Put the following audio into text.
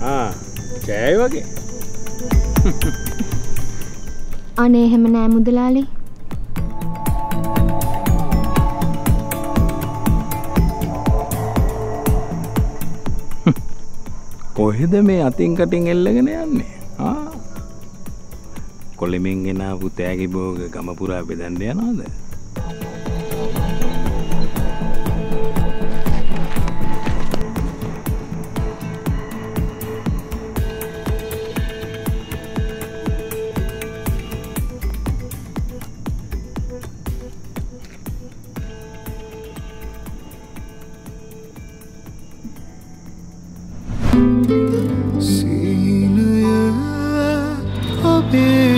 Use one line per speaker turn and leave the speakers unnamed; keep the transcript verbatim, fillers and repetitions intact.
ආ කෑයි වගේ.
අනේ එහෙම නෑ මුදලාලි.
කොහෙද මේ අතින් කටින් එල්ලගෙන යන්නේ? ආ කොළඹින් ගෙන ආපු තෑගි භෝග ගම පුරා බෙදන්න යනවද?
සීලය ඔබේ